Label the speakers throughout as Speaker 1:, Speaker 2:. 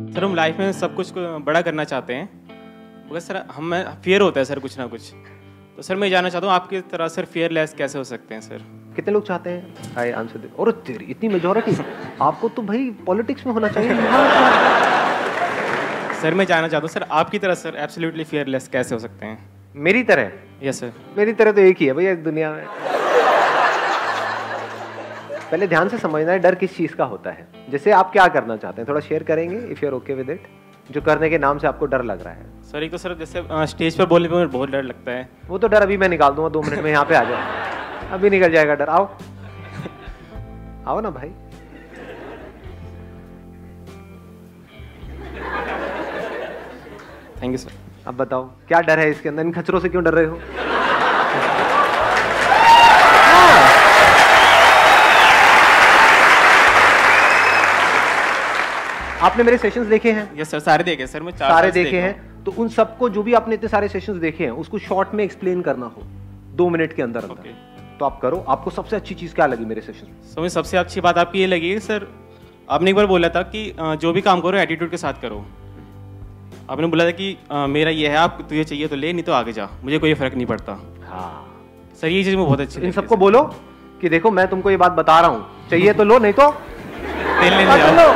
Speaker 1: Sir हम life में सब कुछ को बड़ा करना चाहते हैं, मगर सर हमें फियर होता है सर कुछ ना कुछ। तो सर मैं जानना चाहता हूँ आपकी तरह सर फियरलेस कैसे हो सकते हैं सर?
Speaker 2: कितने लोग चाहते हैं? आई आंसर दे। और तेरी इतनी मेजॉरिटी, आपको तो भाई पॉलिटिक्स में होना चाहिए।
Speaker 1: सर मैं जानना चाहता हूँ सर आपकी तरह सर एब्सोल्युटली फियरलेस कैसे हो सकते हैं?
Speaker 2: मेरी तरह?
Speaker 1: Yes sir.
Speaker 2: मेरी तरह तो एक ही है भैया इस दुनिया में। पहले ध्यान से समझना है डर किस चीज का होता है। जैसे आप क्या करना चाहते हैं थोड़ा शेयर करेंगे if you are okay with it, जो करने के नाम से आपको डर लग रहा है।
Speaker 1: सर एक तो सर जैसे स्टेज पर बोलने पे मुझे बहुत डर लगता है।
Speaker 2: वो तो डर अभी मैं निकाल दूंगा, 2 मिनट में यहाँ पे आ जाओ, अभी निकल जाएगा डर। आओ आओ ना भाई।
Speaker 1: Thank you sir.
Speaker 2: अब बताओ क्या डर है इसके अंदर? इन खचरों से क्यों डर रहे हो? आपने मेरे सेशंस देखे हैं?
Speaker 1: यस सर, सारे देखे सर। मैं
Speaker 2: सारे देखे हैं। तो उन सबको जो भी आपने इतने सारे सेशंस देखे हैं उसको शॉर्ट में एक्सप्लेन करना हो 2 मिनट के अंदर अंदर, तो आप करो। आपको सबसे अच्छी चीज क्या लगी मेरे सेशन?
Speaker 1: सर मुझे सबसे अच्छी बात आपकी ये लगी सर, आपने एक बार बोला था कि जो भी काम करो एटीट्यूड के साथ करो। आपने बोला था कि मेरा ये है, आप तुझे चाहिए तो ले, नहीं तो आगे जा, मुझे कोई फर्क नहीं पड़ता।
Speaker 2: हाँ
Speaker 1: सर ये चीज मुझे बहुत अच्छी लगी।
Speaker 2: इन सबको बोलो कि देखो मैं तुमको ये बात बता रहा हूँ, चाहिए तो लो, नहीं तो
Speaker 1: तेल लेने जाओ।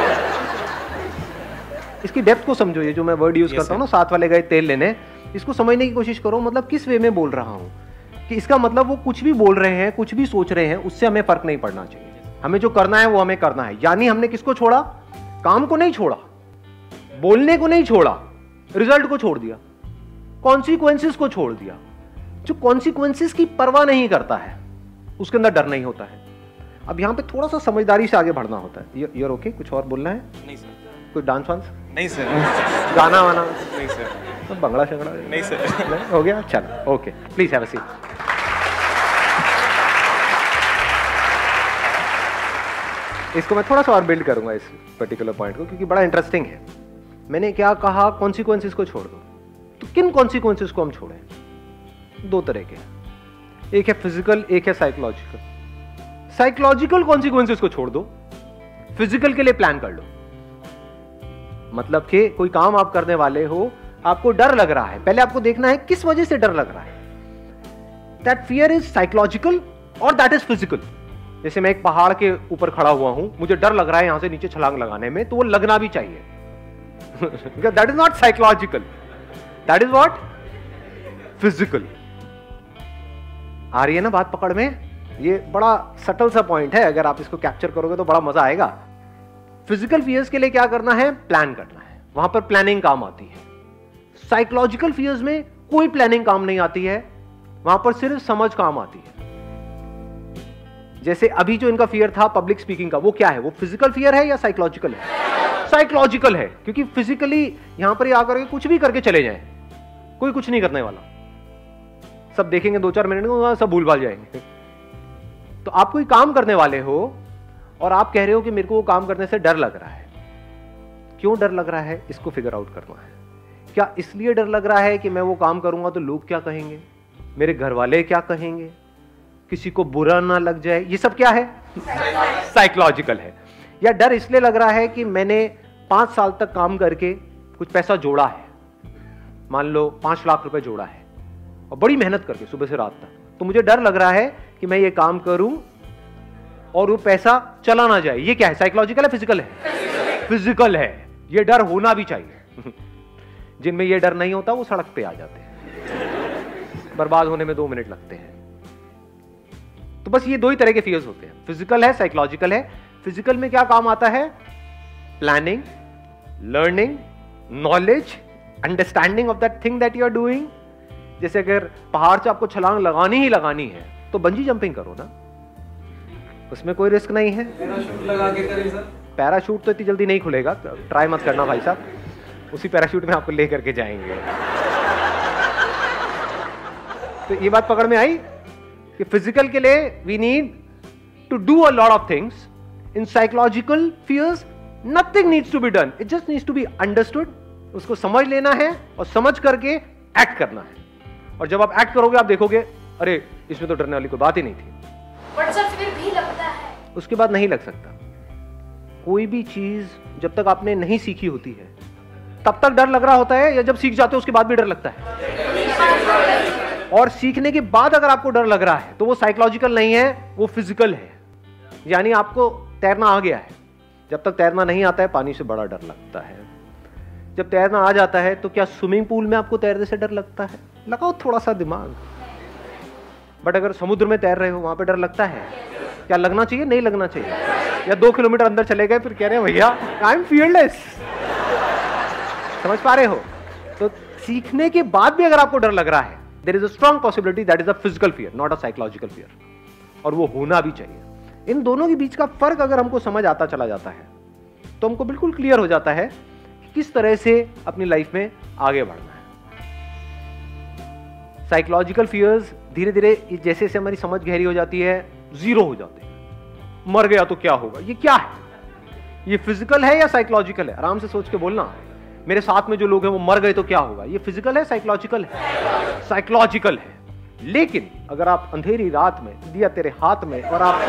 Speaker 2: इसकी डेप्थ को समझो। ये जो मैं वर्ड यूज करता हूँ ना, साथ वाले गए तेल लेने, इसको समझने की कोशिश करो। मतलब किस वे में बोल रहा हूँ कि इसका मतलब वो कुछ भी बोल रहे हैं, कुछ भी सोच रहे हैं, उससे हमें फर्क नहीं पड़ना चाहिए। हमें जो करना है वो हमें करना है। यानी हमने किसको छोड़ा? काम को नहीं छोड़ा, बोलने को नहीं छोड़ा, रिजल्ट को छोड़ दिया, कॉन्सिक्वेंसेस को छोड़ दिया। जो कॉन्सिक्वेंसेस की परवाह नहीं करता है उसके अंदर डर नहीं होता है। अब यहाँ पे थोड़ा सा समझदारी से आगे बढ़ना होता है। You're okay? कुछ और बोलना है?
Speaker 1: नहीं सर।
Speaker 2: कोई डांस वांस?
Speaker 1: नहीं सर।
Speaker 2: गाना वाना?
Speaker 1: नहीं सर।
Speaker 2: तो बंगला शंगड़ा?
Speaker 1: नहीं सर।
Speaker 2: हो गया? चलो okay, please have a seat. इसको मैं थोड़ा सा और बिल्ड करूंगा इस पर्टिकुलर पॉइंट को, क्योंकि बड़ा इंटरेस्टिंग है। मैंने क्या कहा? कॉन्सिक्वेंसेस को छोड़ दो। तो किन कॉन्सिक्वेंसेस को हम छोड़ें? 2 तरह के, एक है फिजिकल, एक है साइकोलॉजिकल। साइकोलॉजिकल कॉन्सिक्वेंसेस को छोड़ दो, फिजिकल के लिए प्लान कर लो। मतलब कि कोई काम आप करने वाले हो, आपको डर लग रहा है, पहले आपको देखना है किस वजह से डर लग रहा है। दैट फियर इज साइकोलॉजिकल और दैट इज फिजिकल। जैसे मैं एक पहाड़ के ऊपर खड़ा हुआ हूं, मुझे डर लग रहा है यहां से नीचे छलांग लगाने में, तो वो लगना भी चाहिए। That is not psychological, that is what? Physical. आ रही है ना बात पकड़ में? ये बड़ा सटल सा पॉइंट है, अगर आप इसको कैप्चर करोगे तो बड़ा मजा आएगा। फिजिकल फियर्स के लिए क्या करना है? प्लान करना है, वहां पर प्लानिंग काम आती है। साइकोलॉजिकल फियर्स में कोई प्लानिंग काम नहीं आती है, वहां पर सिर्फ समझ काम आती है। जैसे अभी जो इनका फियर था पब्लिक स्पीकिंग का, वो क्या है? वो फिजिकल फियर है या साइकोलॉजिकल है? साइकोलॉजिकल है, क्योंकि फिजिकली यहां पर आकर के कुछ भी करके चले जाएं, कोई कुछ नहीं करने वाला। सब देखेंगे 2-4 मिनट में, सब भूल भाल जाएंगे। तो आप कोई काम करने वाले हो और आप कह रहे हो कि मेरे को वो काम करने से डर लग रहा है। क्यों डर लग रहा है? इसको फिगर आउट करना है। क्या इसलिए डर लग रहा है कि मैं वो काम करूंगा तो लोग क्या कहेंगे, मेरे घर वाले क्या कहेंगे, किसी को बुरा ना लग जाए? ये सब क्या है? साइकोलॉजिकल है। या डर इसलिए लग रहा है कि मैंने 5 साल तक काम करके कुछ पैसा जोड़ा है, मान लो 5 लाख रुपए जोड़ा है, और बड़ी मेहनत करके सुबह से रात तक, तो मुझे डर लग रहा है कि मैं ये काम करूं और वो पैसा चला ना जाए। ये क्या है? साइकोलॉजिकल है, फिजिकल है? फिजिकल है। ये डर होना भी चाहिए। जिनमें ये डर नहीं होता वो सड़क पे आ जाते हैं, बर्बाद होने में 2 मिनट लगते हैं। तो बस ये 2 ही तरह के फियर्स होते हैं, फिजिकल है, साइकोलॉजिकल है। फिजिकल में क्या काम आता है? Planning, learning, knowledge, understanding of that thing that you are doing. जैसे अगर पहाड़ से आपको छलांग लगानी ही लगानी है तो बंजी जंपिंग करो ना, उसमें कोई रिस्क नहीं है।
Speaker 3: पैराशूट लगा के करें सर?
Speaker 2: पैराशूट तो इतनी जल्दी नहीं खुलेगा, ट्राई मत करना भाई साहब, उसी पैराशूट में आपको ले करके जाएंगे। तो ये बात पकड़ में आई कि फिजिकल के लिए we need to do a lot of things. In psychological fears nothing needs to be done, it just needs to be understood. उसको समझ लेना है और समझ करके एक्ट करना है। और जब आप एक्ट करोगे आप देखोगे अरे इसमें तो डरने वाली कोई बात ही नहीं थी।
Speaker 4: बट सर फिर भी लगता है।
Speaker 2: उसके बाद नहीं लग सकता। कोई भी चीज जब तक आपने नहीं सीखी होती है तब तक डर लग रहा होता है या जब सीख जाते हो उसके बाद भी डर लगता है? और सीखने के बाद अगर आपको डर लग रहा है तो वो साइकोलॉजिकल नहीं है, वो फिजिकल है। यानी आपको तैरना आ गया है। जब तक तैरना नहीं आता है पानी से बड़ा डर लगता है। जब तैरना आ जाता है तो क्या स्विमिंग पूल में आपको तैरने से डर लगता है? लगाओ थोड़ा सा दिमाग। बट अगर समुद्र में तैर रहे हो वहां पे डर लगता है? क्या लगना चाहिए? नहीं लगना चाहिए। या 2 किलोमीटर अंदर चले गए फिर कह रहे हैं भैया आई एम फियरलेस। समझ पा रहे हो? तो सीखने के बाद भी अगर आपको डर लग रहा है, there is a strong possibility that is a physical fear, not a psychological fear. और वो होना भी चाहिए। इन दोनों के बीच का फर्क अगर हमको समझ आता चला जाता है तो हमको बिल्कुल क्लियर हो जाता है कि किस तरह से अपनी लाइफ में आगे बढ़ना है। साइकोलॉजिकल फियर्स धीरे धीरे जैसे जैसे हमारी समझ गहरी हो जाती है, जीरो हो जाते हैं। मर गया तो क्या होगा? ये क्या है? ये फिजिकल है या साइकोलॉजिकल है? आराम से सोच के बोलना। मेरे साथ में जो लोग हैं वो मर गए तो क्या होगा? ये फिजिकल है साइकोलॉजिकल है? साइकोलॉजिकल है। लेकिन अगर आप अंधेरी रात में दिया तेरे हाथ में और आप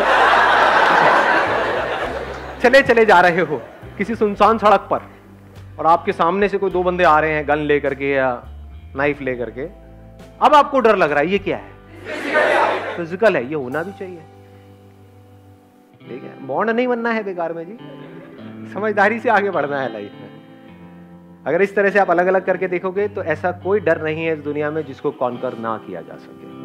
Speaker 2: चले चले जा रहे हो किसी सुनसान सड़क पर और आपके सामने से कोई 2 बंदे आ रहे हैं गन लेकर के या नाइफ लेकर के, अब आपको डर लग रहा है, ये क्या है? फिजिकल है। ये होना भी चाहिए। ठीक है, बॉन्ड नहीं बनना है बेकार में जी, समझदारी से आगे बढ़ना है लाइफ में। अगर इस तरह से आप अलग अलग करके देखोगे तो ऐसा कोई डर नहीं है इस दुनिया में जिसको कॉन्कर ना किया जा सके।